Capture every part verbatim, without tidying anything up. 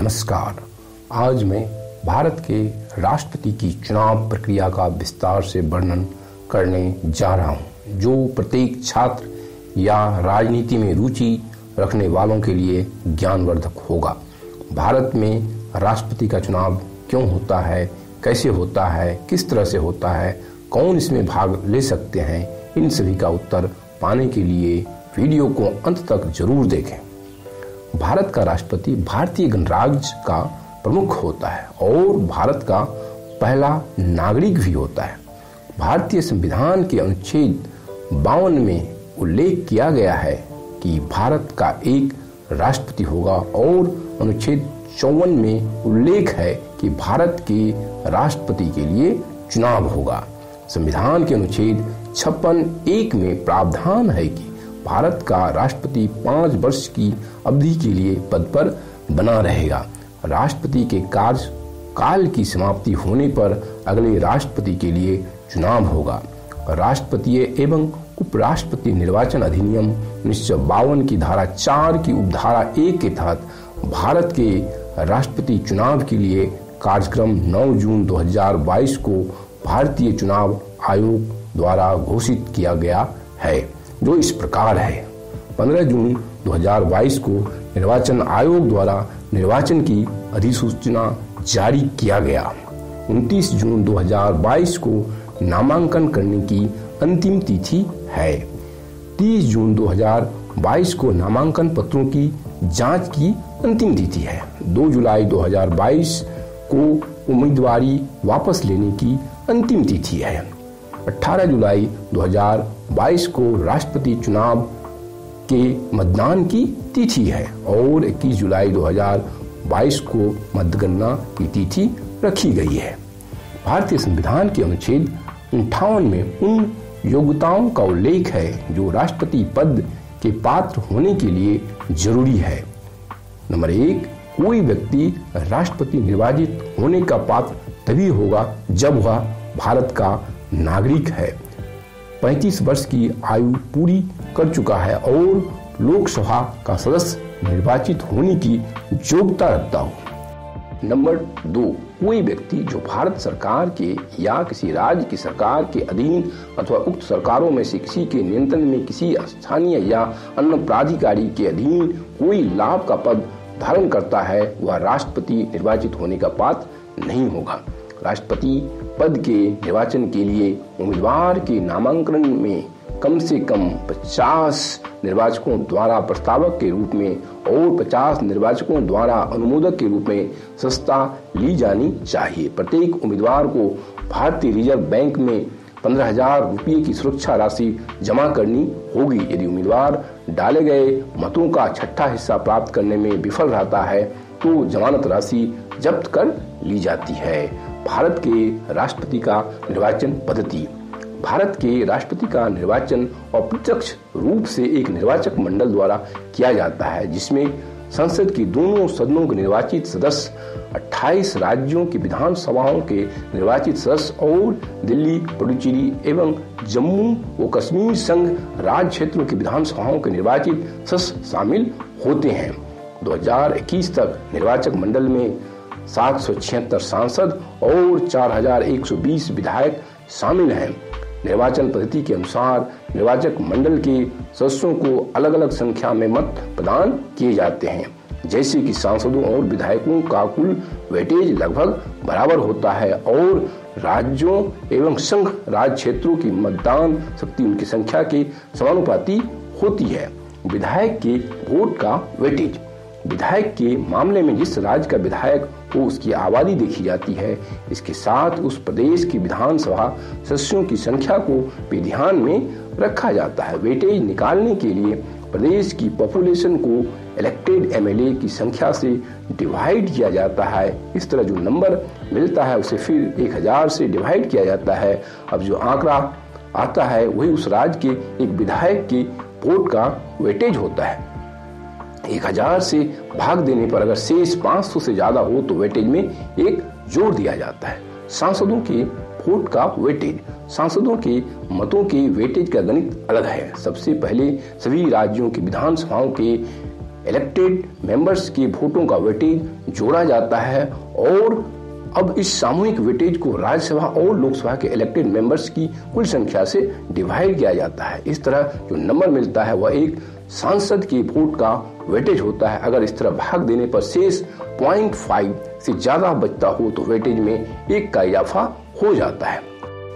नमस्कार। आज मैं भारत के राष्ट्रपति की चुनाव प्रक्रिया का विस्तार से वर्णन करने जा रहा हूं, जो प्रत्येक छात्र या राजनीति में रुचि रखने वालों के लिए ज्ञानवर्धक होगा। भारत में राष्ट्रपति का चुनाव क्यों होता है, कैसे होता है, किस तरह से होता है, कौन इसमें भाग ले सकते हैं, इन सभी का उत्तर पाने के लिए वीडियो को अंत तक जरूर देखें। भारत का राष्ट्रपति भारतीय गणराज्य का प्रमुख होता है और भारत का पहला नागरिक भी होता है। भारतीय संविधान के अनुच्छेद बावन में उल्लेख किया गया है कि भारत का एक राष्ट्रपति होगा और अनुच्छेद चौवन में उल्लेख है कि भारत के राष्ट्रपति के लिए चुनाव होगा। संविधान के अनुच्छेद छप्पन एक में प्रावधान है कि भारत का राष्ट्रपति पांच वर्ष की अवधि के लिए पद पर बना रहेगा। राष्ट्रपति के कार्यकाल की समाप्ति होने पर अगले राष्ट्रपति के लिए चुनाव होगा। राष्ट्रपति एवं उपराष्ट्रपति निर्वाचन अधिनियम उन्नीस सौ बावन की धारा चार की उपधारा एक के तहत भारत के राष्ट्रपति चुनाव के लिए कार्यक्रम नौ जून दो हज़ार बाईस को भारतीय चुनाव आयोग द्वारा घोषित किया गया है, जो इस प्रकार है। पंद्रह जून दो हज़ार बाईस को निर्वाचन आयोग द्वारा निर्वाचन की अधिसूचना जारी किया गया। उनतीस जून दो हज़ार बाईस को नामांकन करने की अंतिम तिथि है। तीस जून दो हज़ार बाईस को नामांकन पत्रों की जांच की अंतिम तिथि है। दो जुलाई दो हज़ार बाईस को उम्मीदवारी वापस लेने की अंतिम तिथि है। अठारह जुलाई दो हज़ार बाईस को राष्ट्रपति चुनाव के मतदान की तिथि है और इक्कीस जुलाई दो हज़ार बाईस को मतगणना की तिथि रखी गई है। भारतीय संविधान के अनुच्छेद अंठावन में उन योग्यताओं का उल्लेख है जो राष्ट्रपति पद के पात्र होने के लिए जरूरी है। नंबर एक, कोई व्यक्ति राष्ट्रपति निर्वाचित होने का पात्र तभी होगा जब वह भारत का नागरिक है, पैंतीस वर्ष की आयु पूरी कर चुका है और लोकसभा का सदस्य निर्वाचित होने की योग्यता रखता हो। नंबर दो, कोई व्यक्ति जो भारत सरकार के या किसी राज्य की सरकार के अधीन अथवा उक्त सरकारों में से किसी के नियंत्रण में किसी स्थानीय या अन्य प्राधिकारी के अधीन कोई लाभ का पद धारण करता है, वह राष्ट्रपति निर्वाचित होने का पात्र नहीं होगा। राष्ट्रपति पद के निर्वाचन के लिए उम्मीदवार के नामांकन में कम से कम पचास निर्वाचकों द्वारा प्रस्तावक के रूप में और पचास निर्वाचकों द्वारा अनुमोदक के रूप में सदस्यता ली जानी चाहिए। प्रत्येक उम्मीदवार को भारतीय रिजर्व बैंक में पंद्रह हजार रुपये की सुरक्षा राशि जमा करनी होगी। यदि उम्मीदवार डाले गए मतों का छठा हिस्सा प्राप्त करने में विफल रहता है तो जमानत राशि जब्त कर ली जाती है। भारत के राष्ट्रपति का निर्वाचन पद्धति। भारत के राष्ट्रपति का निर्वाचन अप्रत्यक्ष रूप से एक निर्वाचक मंडल द्वारा किया जाता है, जिसमें संसद की दोनों सदनों के निर्वाचित सदस्य, अट्ठाईस राज्यों की विधानसभाओं के निर्वाचित सदस्य और दिल्ली, पुडुचेरी एवं जम्मू व कश्मीर संघ राज्य क्षेत्रों की विधानसभाओं के निर्वाचित सदस्य शामिल होते हैं। दो हज़ार इक्कीस तक निर्वाचक मंडल में सात सौ छिहत्तर सांसद और चार हज़ार एक सौ बीस विधायक शामिल हैं। निर्वाचन पद्धति के अनुसार निर्वाचक मंडल के सदस्यों को अलग अलग संख्या में मत प्रदान किए जाते हैं, जैसे कि सांसदों और विधायकों का कुल वेटेज लगभग बराबर होता है और राज्यों एवं संघ राज्य क्षेत्रों की मतदान शक्ति उनकी संख्या के समानुपाती होती है। विधायक के वोट का वेटेज। विधायक के मामले में जिस राज्य का विधायक हो उसकी आबादी देखी जाती है। इसके साथ उस प्रदेश की विधानसभा सदस्यों की संख्या को भी ध्यान में रखा जाता है। वेटेज निकालने के लिए प्रदेश की पॉपुलेशन को इलेक्टेड एमएलए की संख्या से डिवाइड किया जाता है। इस तरह जो नंबर मिलता है उसे फिर एक हजार से डिवाइड किया जाता है। अब जो आंकड़ा आता है वही उस राज्य के एक विधायक के वोट का वेटेज होता है। एक हजार से भाग देने पर अगर शेष पाँच सौ से ज्यादा हो तो वेटेज में एक जोड़ दिया जाता है। सांसदों के वोट का वेटेज। सांसदों के मतों के वेटेज का गणित अलग है। सबसे पहले सभी राज्यों की विधानसभाओं के इलेक्टेड मेंबर्स के वोटों का वेटेज जोड़ा जाता है और अब इस सामूहिक वेटेज को राज्यसभा और लोकसभा के इलेक्टेड मेंबर्स की कुल संख्या से डिवाइड किया जाता है। इस तरह जो नंबर मिलता है वह एक सांसद के वोट का वेटेज होता है। अगर इस तरह भाग देने पर शेष पॉइंट फाइव से ज्यादा बचता हो तो वेटेज में एक का इजाफा हो जाता है।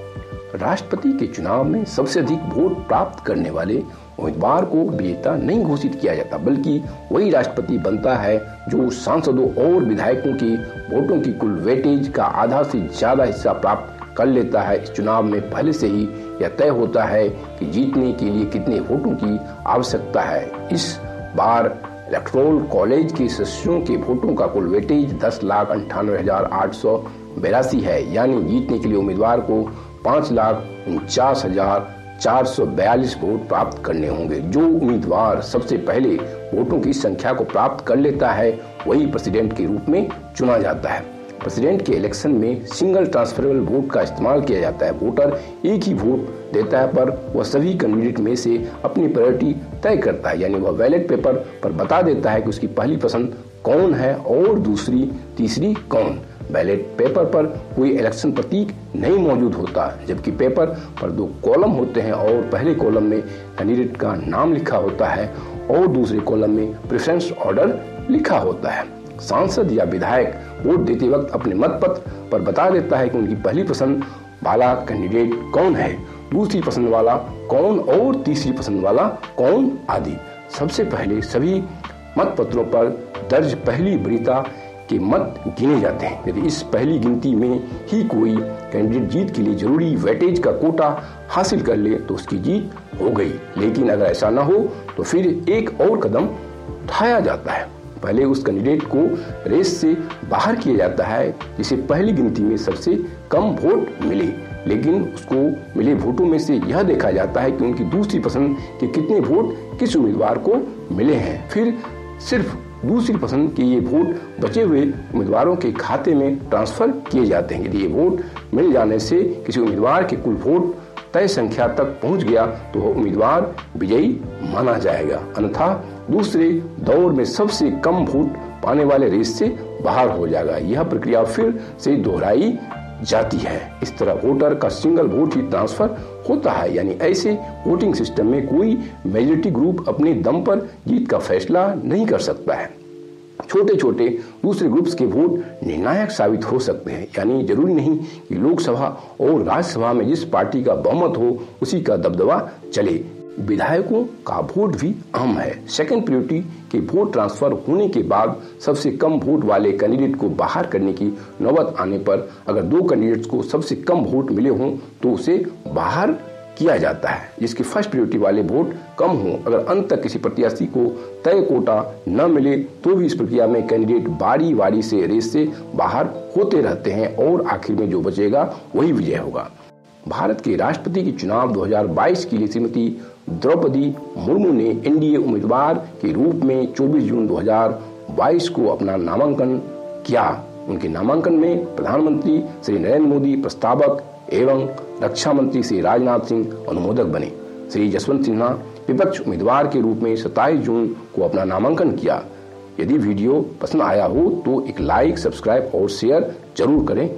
राष्ट्रपति के चुनाव में सबसे अधिक वोट प्राप्त करने वाले उम्मीदवार को विजेता नहीं घोषित किया जाता, बल्कि वही राष्ट्रपति बनता है जो सांसदों और विधायकों की वोटों की कुल वेटेज का आधा से ज्यादा हिस्सा प्राप्त कर लेता है। इस चुनाव में पहले से ही यह तय होता है कि जीतने के लिए कितने वोटों की आवश्यकता है। इस बार इलेक्टोरल कॉलेज के सदस्यों के वोटों का कुल वेटेज दस लाख अंठानवे हजार आठ सौ बेरासी है, यानी जीतने के लिए उम्मीदवार को पांच लाख उनचास हजार चार सौ बयालीस वोट प्राप्त करने होंगे। जो उम्मीदवार सबसे पहले वोटों की संख्या को प्राप्त कर लेता है वही प्रेसिडेंट के रूप में चुना जाता है। प्रेसिडेंट के इलेक्शन में सिंगल ट्रांसफरेबल वोट का इस्तेमाल किया जाता है। वोटर एक ही वोट देता है पर वह सभी कैंडिडेट में से अपनी प्रायोरिटी तय करता है, यानी वह बैलेट पेपर पर बता देता है कि उसकी पहली पसंद कौन है और दूसरी तीसरी कौन। बैलेट पेपर पर कोई इलेक्शन प्रतीक नहीं मौजूद होता, जबकि पेपर पर दो कॉलम होते हैं और पहले कॉलम में कैंडिडेट का नाम लिखा होता है और दूसरे कॉलम में प्रेफरेंस ऑर्डर लिखा होता है। सांसद या विधायक वोट देते वक्त अपने मत पत्र पर बता देता है कि उनकी पहली पसंद वाला कैंडिडेट कौन है, दूसरी पसंद वाला कौन और तीसरी पसंद वाला कौन आदि। सबसे पहले सभी मत पत्रों पर दर्ज पहली वरीयता के मत गिने जाते हैं। यदि इस पहली गिनती में ही कोई कैंडिडेट जीत के लिए जरूरी वेटेज का कोटा हासिल कर ले तो उसकी जीत हो गई, लेकिन अगर ऐसा ना हो तो फिर एक और कदम उठाया जाता है। पहले उस कैंडिडेट को रेस से बाहर किया जाता है जिसे पहली गिनती में सबसे कम वोट मिले, लेकिन उसको मिले वोटों में से यह देखा जाता है कि उनकी दूसरी पसंद के कितने वोट किस उम्मीदवार को मिले हैं। फिर सिर्फ दूसरी पसंद के ये वोट बचे हुए उम्मीदवारों के खाते में ट्रांसफर किए जाते हैं। यदि ये वोट मिल जाने से किसी उम्मीदवार के कुल वोट तय संख्या तक पहुंच गया तो वह उम्मीदवार विजयी माना जाएगा, अन्यथा दूसरे दौर में सबसे कम वोट पाने वाले रेस से बाहर हो जाएगा। यह प्रक्रिया फिर से दोहराई जाती है। इस तरह वोटर का सिंगल वोट ही ट्रांसफर होता है, यानी ऐसे वोटिंग सिस्टम में कोई मेजॉरिटी ग्रुप अपने दम पर जीत का फैसला नहीं कर सकता है। छोटे छोटे दूसरे ग्रुप्स के वोट निर्णायक साबित हो सकते हैं, यानी जरूरी नहीं कि लोकसभा और राज्यसभा में जिस पार्टी का बहुमत हो उसी का दबदबा चले। विधायकों का वोट भी अहम है। सेकंड प्रायोरिटी के वोट ट्रांसफर होने के बाद सबसे कम वोट वाले कैंडिडेट को बाहर करने की नौबत आने पर अगर दो कैंडिडेट्स को सबसे कम वोट मिले हों तो उसे बाहर किया जाता है। जिसके फर्स्ट प्रायोरिटी वाले वोट कम हों, अगर अंत तक किसी प्रत्याशी को तय कोटा न मिले तो भी इस प्रक्रिया में कैंडिडेट बारी बारी से रेस से बाहर होते रहते हैं और आखिर में जो बचेगा वही विजय होगा। भारत के राष्ट्रपति के चुनाव दो हज़ार बाईस के लिए श्रीमती द्रौपदी मुर्मू ने एनडीए उम्मीदवार के रूप में चौबीस जून दो हज़ार बाईस को अपना नामांकन किया। उनके नामांकन में प्रधानमंत्री श्री नरेंद्र मोदी प्रस्तावक एवं रक्षा मंत्री श्री राजनाथ सिंह अनुमोदक बने। श्री जसवंत सिन्हा विपक्ष उम्मीदवार के रूप में सत्ताईस जून को अपना नामांकन किया। यदि वीडियो पसंद आया हो तो एक लाइक, सब्सक्राइब और शेयर जरूर करें।